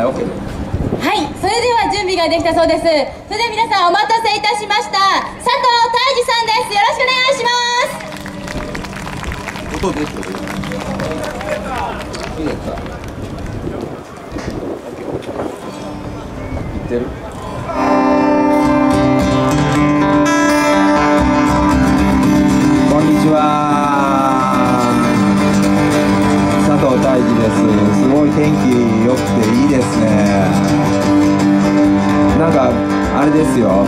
OK です。 はい、それでは準備ができたそうです。それでは皆さんお待たせいたしました。佐藤泰治さんです。よろしくお願いします。 音ですよ。いいですか。いってる。こんにちは。佐藤泰治です。すごい天気良くていいですね。なんかあれですよ。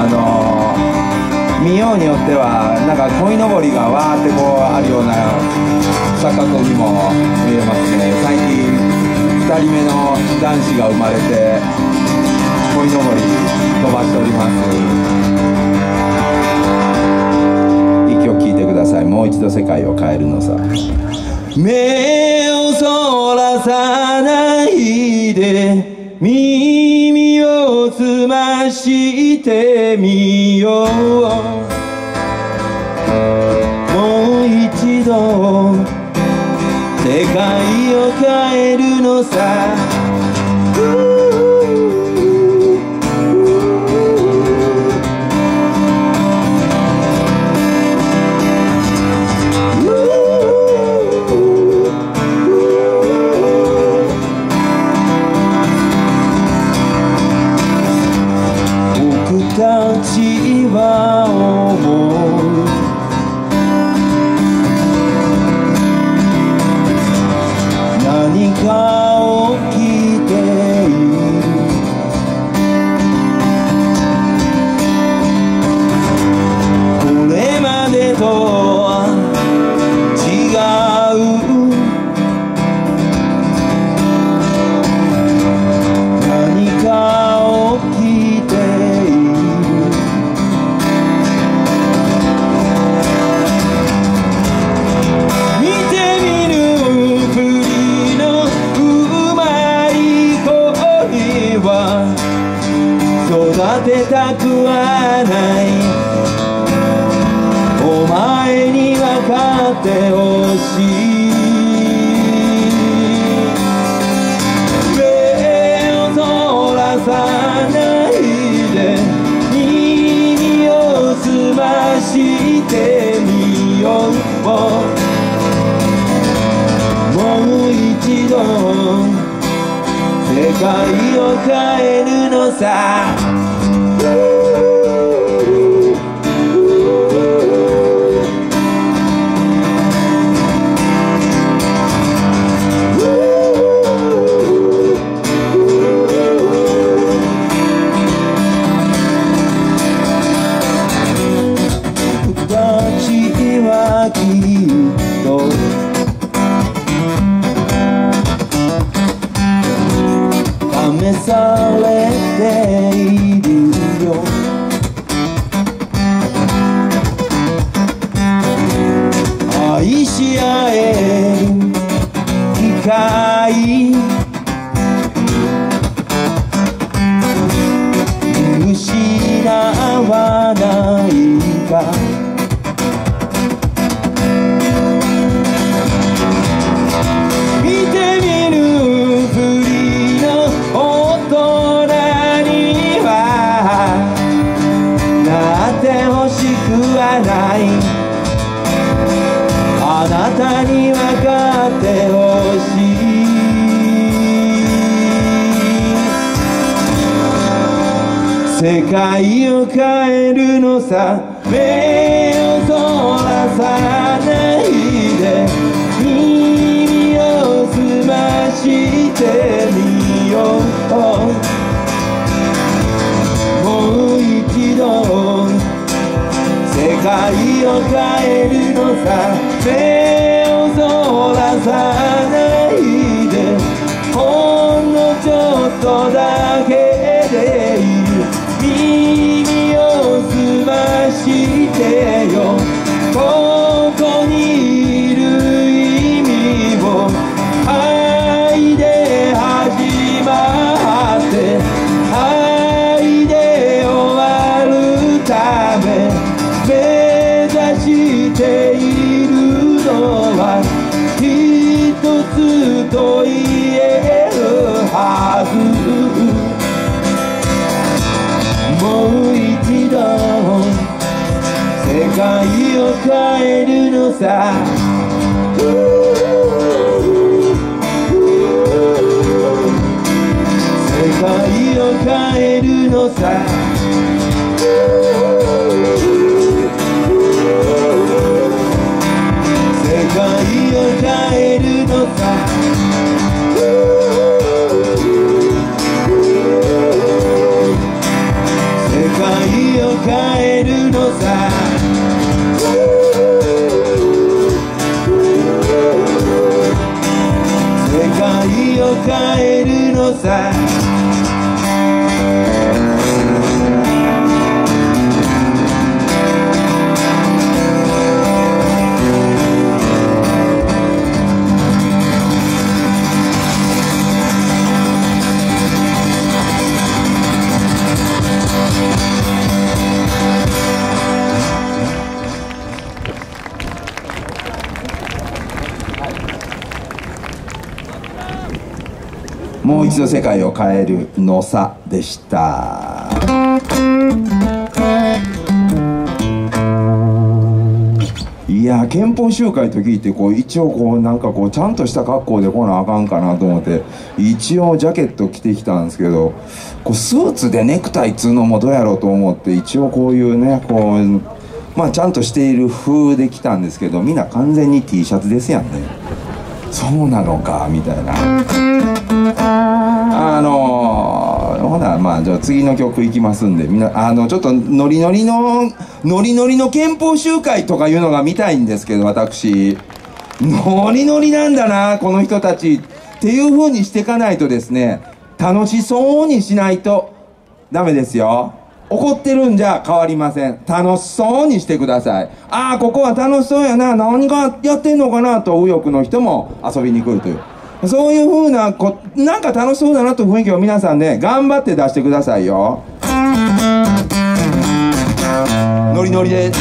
見ようによってはなんか鯉のぼりがわーってこうあるような錯覚にも見えますね。最近2人目の男子が生まれて鯉のぼり飛ばしております。一曲聴いてください。もう一度世界を変えるのさ。目をそらさないで耳を澄ましてみよう。もう一度世界を変えるのさ。僕たちは思う。何か起きている。これまでとは違う。何か起きている。見てみるふりのうまい子は育てたくはない。お前に分かってほしい。目をそらさないで耳を澄ましてみよう。もう一度世界を変えるのさ。僕たちはきっと試されているよ。愛し合える機会見失わないか。見てみるふりの大人にはなってほしくはない。あなたに分かってほしい。世界を変えるのさ。目をそらさないで耳を澄ましてみよう。もう一度世界を変えるのさ。目をそらさないでほんのちょっとだけでいい。耳を澄ましてよ。ここにいる意味を愛で始まって愛で終わるため目指しているのは一つと言えるはず。 界を変えるのさ世界を変えるのさ世界を変えるのさ世界を変えるのさ世界を変えるのさもう一度世界を変えるのさでした。いや憲法集会と聞いて一応なんかちゃんとした格好で来なあかんかなと思って一応ジャケット着てきたんですけどスーツでネクタイっつうのもどうやろうと思って一応こういうねまあちゃんとしている風で来たんですけどみんな完全に T シャツですやんね。そうなのかみたいな。ほなまあじゃあ次の曲いきますんでみんなちょっとノリノリの憲法集会とかいうのが見たいんですけど私ノリノリなんだなこの人たちっていう風にしていかないとですね楽しそうにしないとダメですよ。怒ってるんじゃ変わりません。楽しそうにしてください。ああここは楽しそうやな何がやってんのかなと右翼の人も遊びに来るというそういう風ななんか楽しそうだなという雰囲気を皆さんね頑張って出してくださいよ。ノリノリで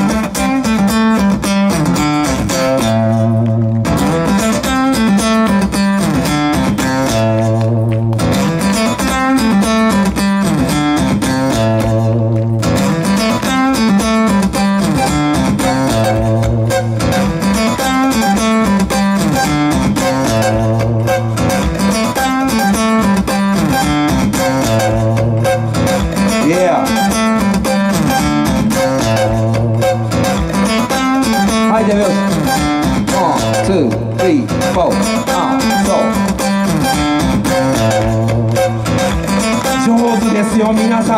上手ですよ皆さん。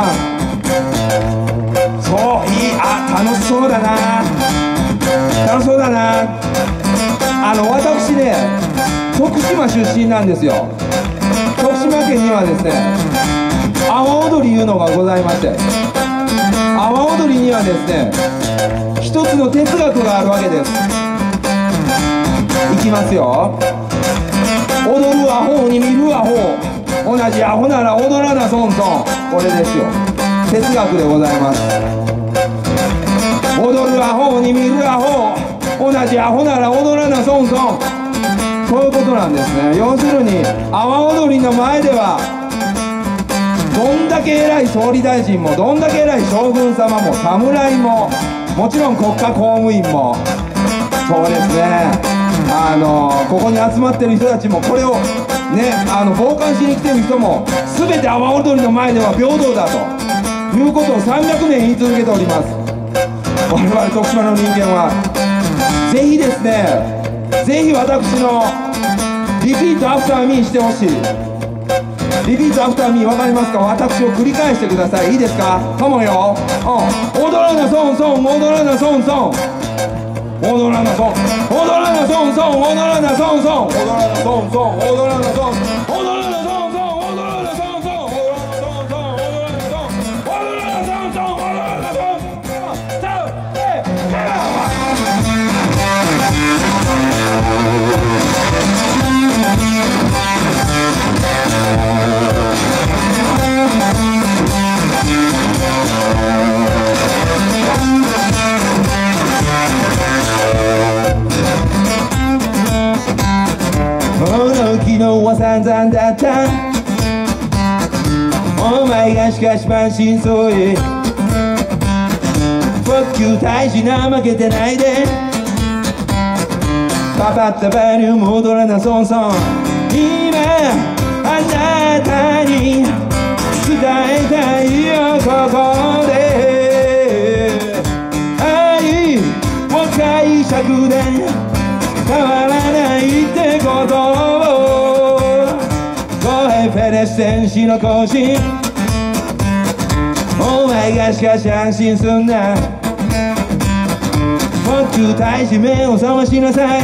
そういい楽しそうだな楽しそうだな。私ね徳島出身なんですよ。徳島県にはですね阿波踊りいうのがございまして阿波踊りにはですね一つの哲学があるわけです。いきますよ。踊るアホに見るアホ同じアホなら踊らな損損。これですよ哲学でございます。踊るアホに見るアホ同じアホなら踊らな損損。そういうことなんですね。要するに阿波踊りの前ではどんだけ偉い総理大臣もどんだけ偉い将軍様も侍ももちろん国家公務員もそうですねここに集まってる人たちもこれをね傍観しに来てる人も全て阿波踊りの前では平等だということを300年言い続けております。我々徳島の人間はぜひですねぜひ私のリピートアフターミーしてほしい。リピートアフターミー分かりますか。私を繰り返してください。いいですか。カモンよ。踊らなソンソン踊らなソンソン踊らなソン踊らなソンソン踊らなソンソン踊らなソンソン踊らなソン踊らなソンソン踊らなソンソン踊らなソンソン踊らなソン踊らなソンソン踊らなソン昨日は散々だったお前がしかし満身創痍 Fuck you 大事な負けてないでパパッとバリューム踊らなソンソン今あなたに伝えたいよここで愛を解釈で変わらないってことをごめんフェレス戦士の更新お前がしかし安心すんなFuck you 大使目を覚ましなさい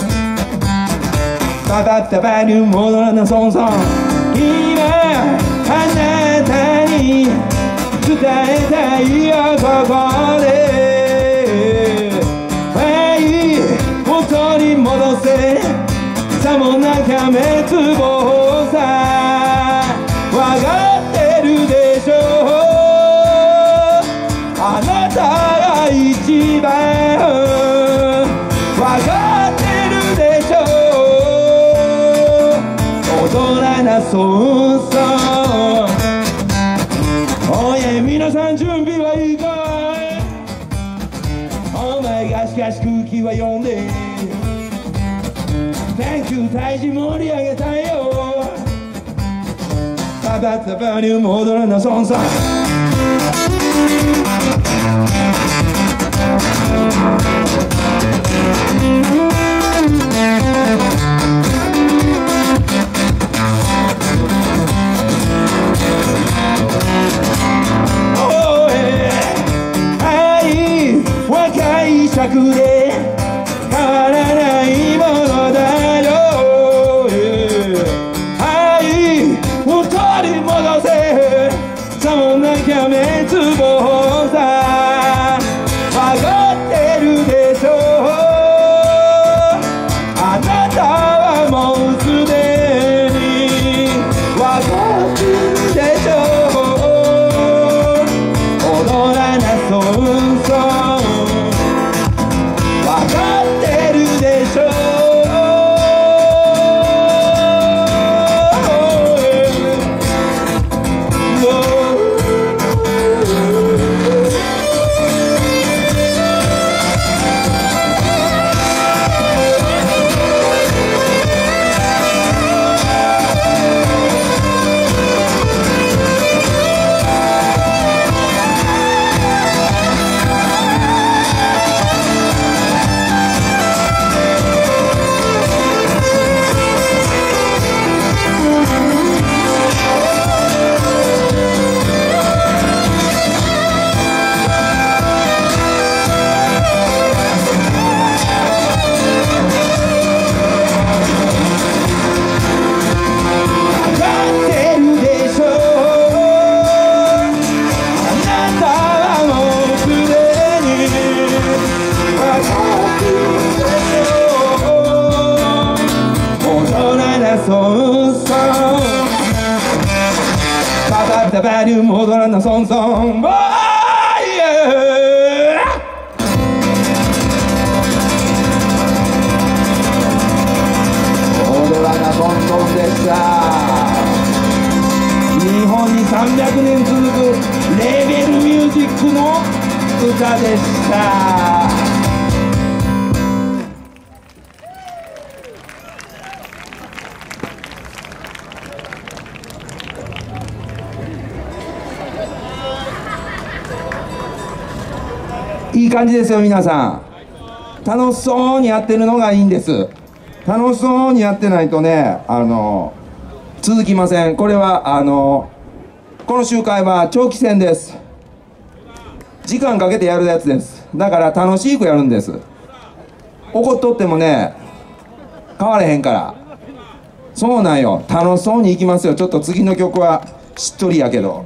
パパッとバリューム踊らなソンソン今あなたに伝えたいよここで愛を取り戻せさもなか滅亡さわかってるでしょあなたが一番わかってるでしょ踊らなそうそうおい皆さん準備はいいかいお前がしかし空気は読んで Thank you 大事盛り上げたよパパッとバリューム踊らなソンソン解釈で変わらないものだよ愛を取り戻せさもなきゃ滅亡さわかってるでしょあなたはもうすでにわかってるでしょ踊らなそうそうわかってるでしょそうそうパパッとバリューム踊らなソンソンボーイ踊らなソンソンでした日本に300年続くレベルミュージックの歌でしたいい感じですよ皆さん楽しそうにやってるのがいいんです楽しそうにやってないとね続きませんこれはこの集会は長期戦です時間かけてやるやつですだから楽しくやるんです怒っとってもね変われへんからそうなんよ楽しそうにいきますよちょっと次の曲はしっとりやけど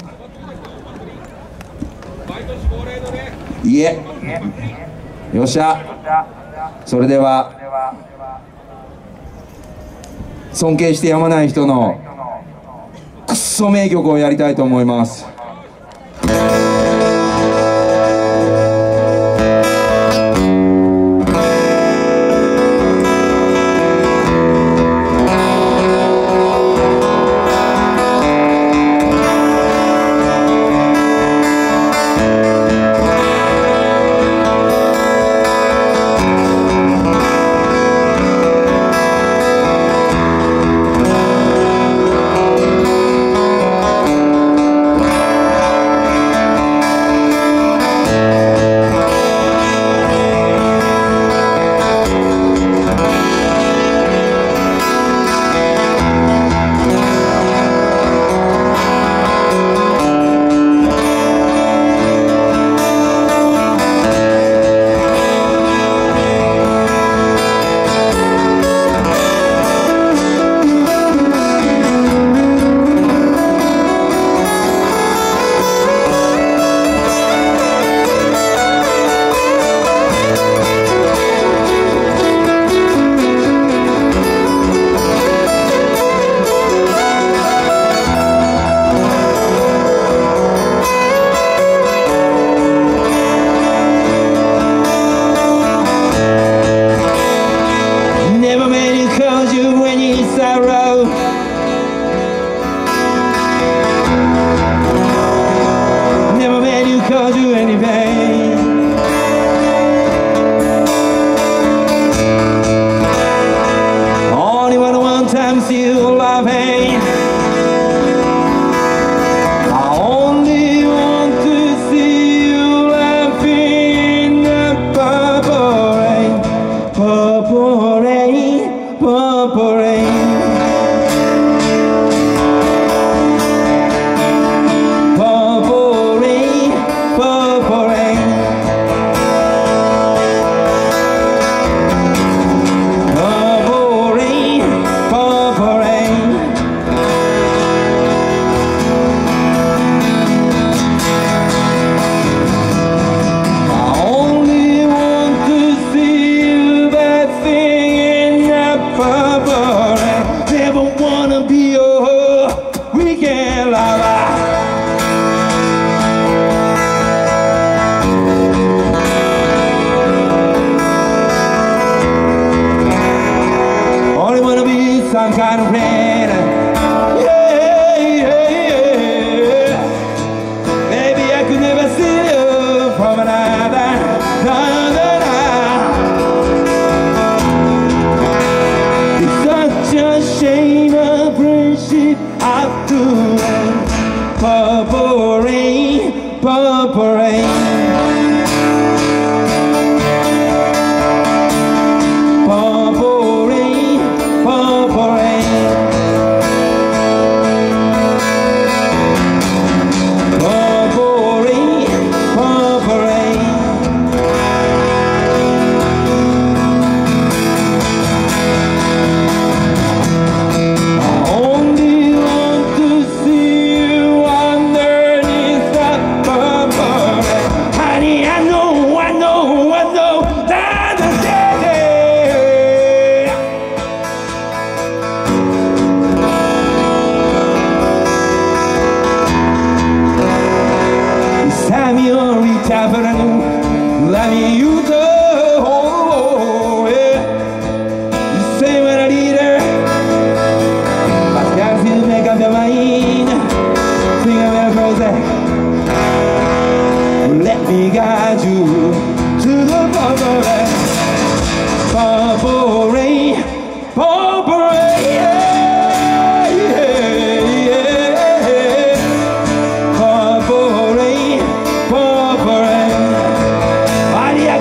いえよっしゃそれでは尊敬してやまない人のくっそ名曲をやりたいと思います weekend lover. Only wanna be some kind of friend. Yeah, yeah, yeah. Maybe I could never see you from another. No, no, no. It's such a shame a friendship up to purple rain, purple rain. Let me you go, yeah. You say when I need her, but as you make up your mind, sing a little closer. Let me guide you to the purple rain, purple rain, purple rain, yeah, yeah, yeah. Purple rain, purple rain.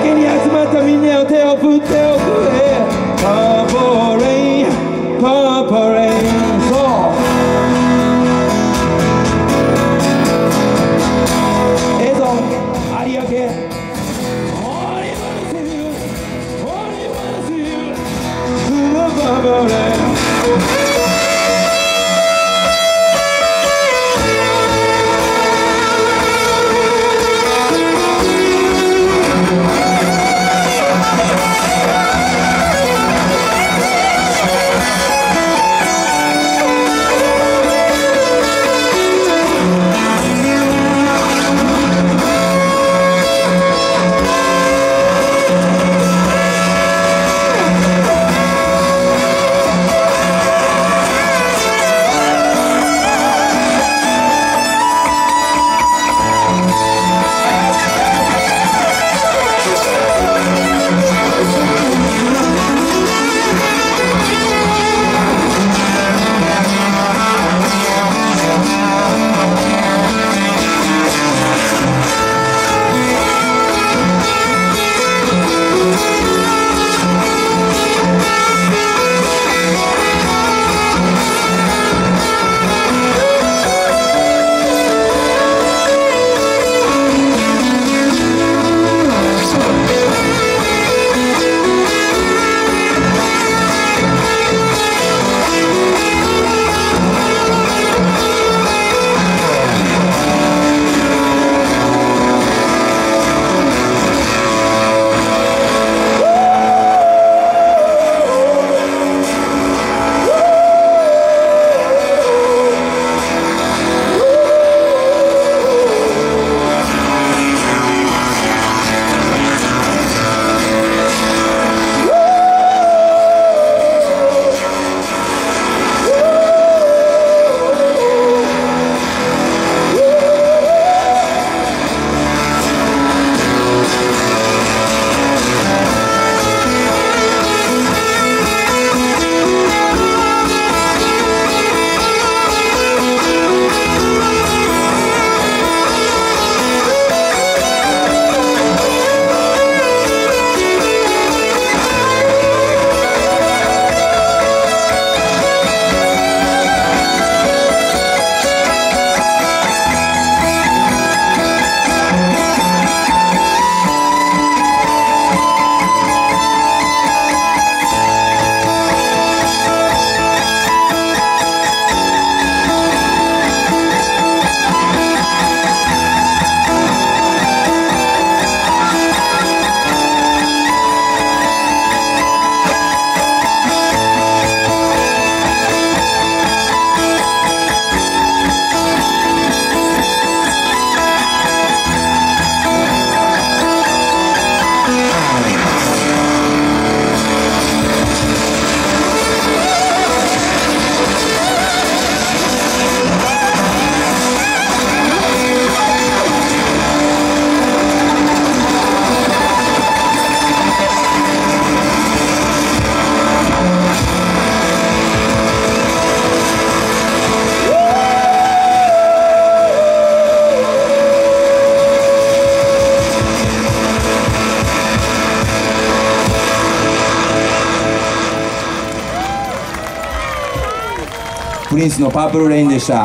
プリンスのパープルレインでした。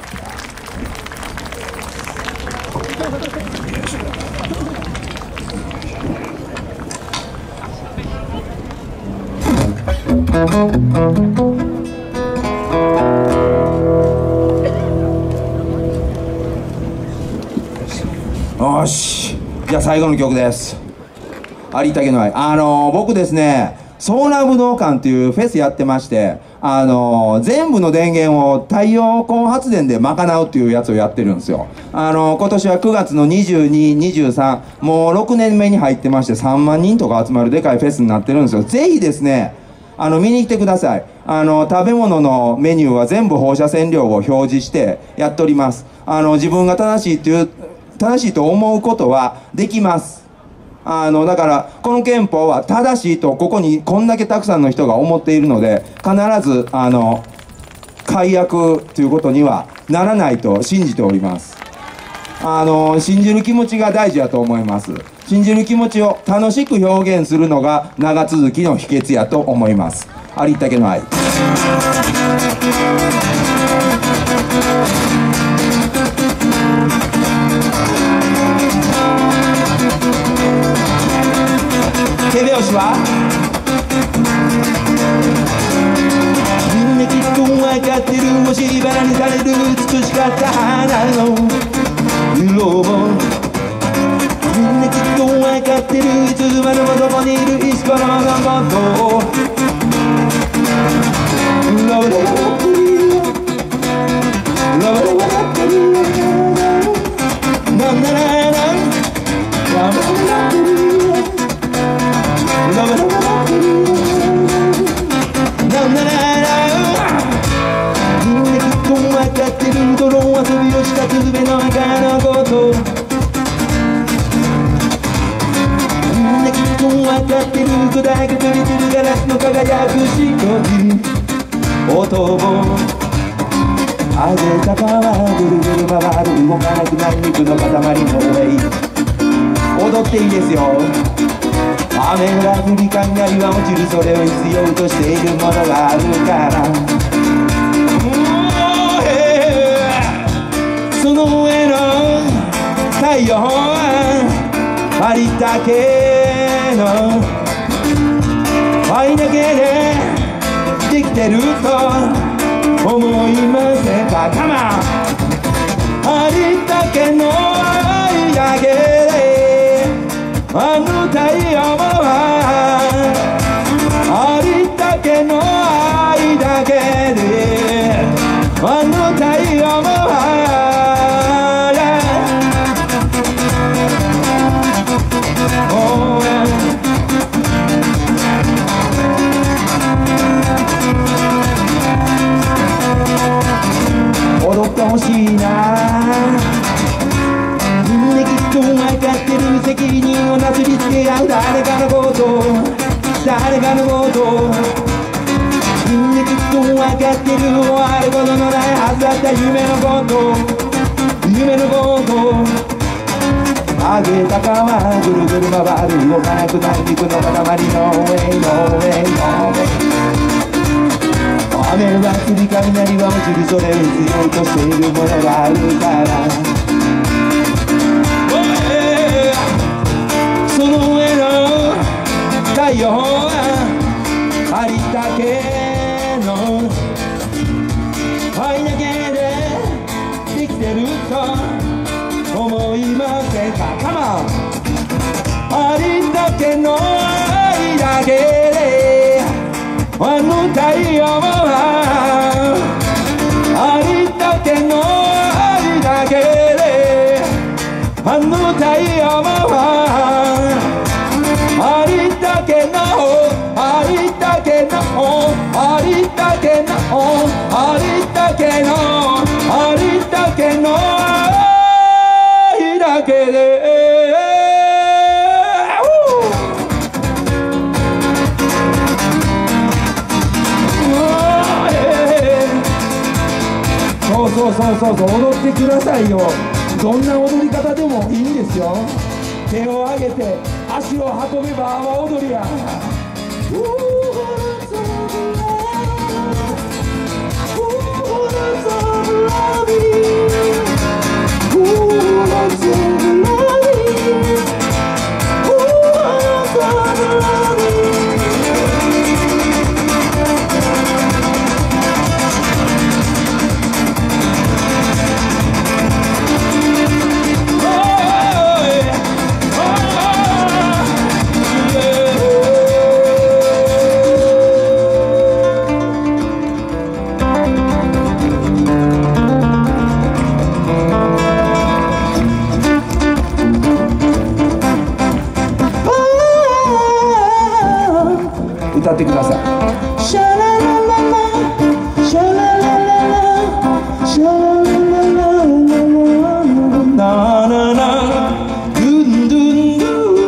よし、じゃあ最後の曲です。ありったけの愛。僕ですね、ソーラー武道館っていうフェスやってまして、全部の電源を太陽光発電で賄うっていうやつをやってるんですよ。今年は9月の22、23、もう6年目に入ってまして、3万人とか集まるでかいフェスになってるんですよ。ぜひですね、見に来てください。食べ物のメニューは全部放射線量を表示してやっております。自分が正しいと思うことはできます。だからこの憲法は正しいとここにこんだけたくさんの人が思っているので、必ず改悪ということにはならないと信じております。信じる気持ちが大事だと思います。信じる気持ちを楽しく表現するのが長続きの秘訣やと思います。ありったけの愛。手拍子はみんなきっと分かってる、もしバラにされる美しかった花の色もみんなきっと分かってる、いつまでもどこにいる石ころのことをラブラブラブラブラブラなんだらラブラブラブみんなきっと分かってる、泥遊びをしたスズメの中のことみんなきっと分かってる、砕け飛び散るガラスの輝く白い音を上げた川ぐるぐる回る動かなくなる肉の塊の上踊っていいですよ。雨が降り雷は落ちる、それを必要としているものがあるから、その上の太陽はありったけの愛だけでできてると思いませんか。カモン。ありったけの愛だけであの太陽はありったけの愛だけであの太陽は踊ってほしいな。みんなきっと分かってる、責任をなすりつけ合う誰かのこと誰かのことみんなきっと分かってる、終わることのないはずだった夢のこと上げた川ぐるぐる回る、動かなくなる肉の塊の上雨は降り雷は落ちる、それを必要としているものがあるから、その上の太陽はありったけの愛だけでできてると思いませんか。カモン。ありったけの愛だけであの太陽はありったけの愛だけであの太陽はありったけのありったけのありったけのありったけのありったけの愛だけでそう踊ってくださいよ。どんな踊り方でもいいんですよ。手を上げて足を運べば阿波踊りや。 歌ってください。シャララララシャララララシャララララナナナドゥンドゥンドゥ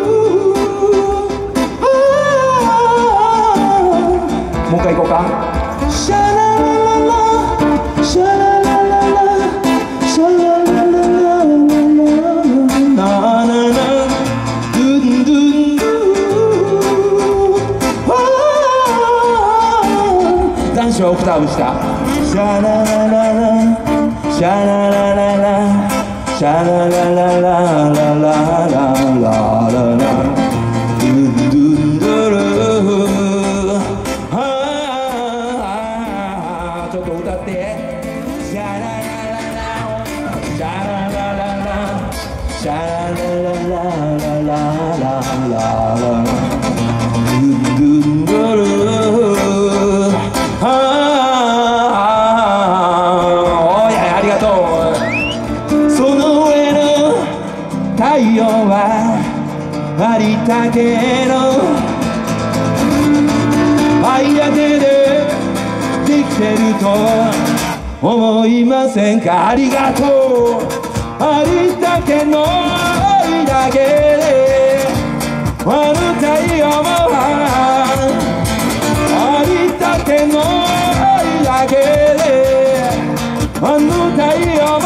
もう一回行こうか。シャララララシャララララシャララララナナナドゥンドゥン男子はオクターブした。シャララララシャララララシャラララララララララドゥンドゥンドゥルちょっと歌ってシャララララシャララララシャララララララドゥンドゥンドゥル太陽はありったけの愛だけでできてると思いませんか。ありがとう。ありったけの愛だけであの太陽もありったけの愛だけであの太陽も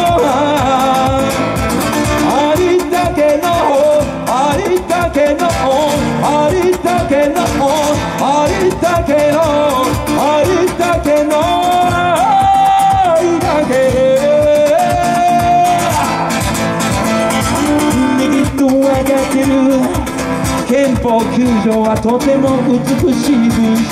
ありったけのありったけのありったけのありったけのありったけの愛だけ右と分かってる。憲法9条はとても美しい文章。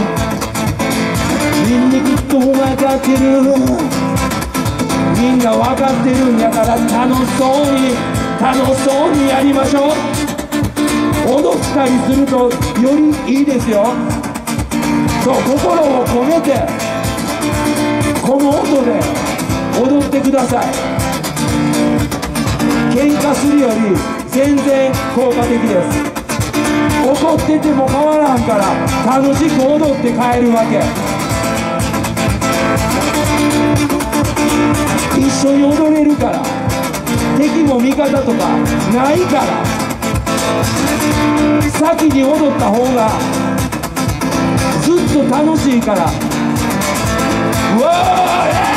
右と分かってる。みんな分かってるんやから楽しそうにやりましょう。踊ったりするとよりいいですよ。そう、心を込めてこの音で踊ってください。喧嘩するより全然効果的です。怒ってても変わらんから楽しく踊って帰るわけ。一緒に踊れるから敵も味方とかないから先に踊った方がずっと楽しいから。うわー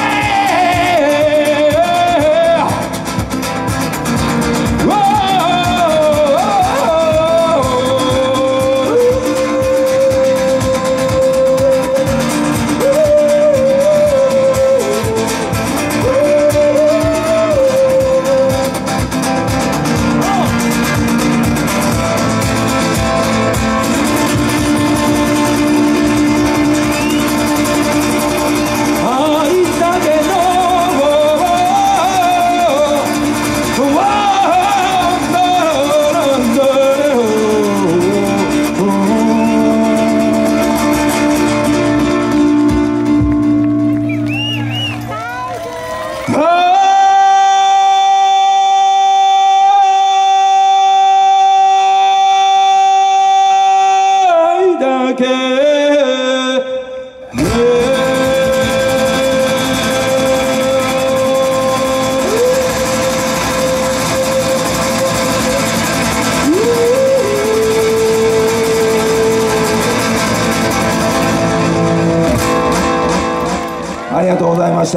ありがとうございました。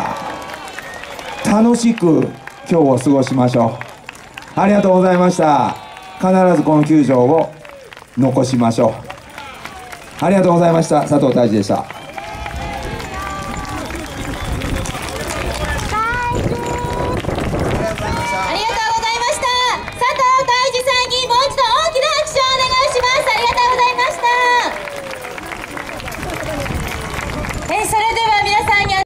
楽しく今日を過ごしましょう。ありがとうございました。必ずこの球場を残しましょう。ありがとうございました。佐藤大地でした。 それで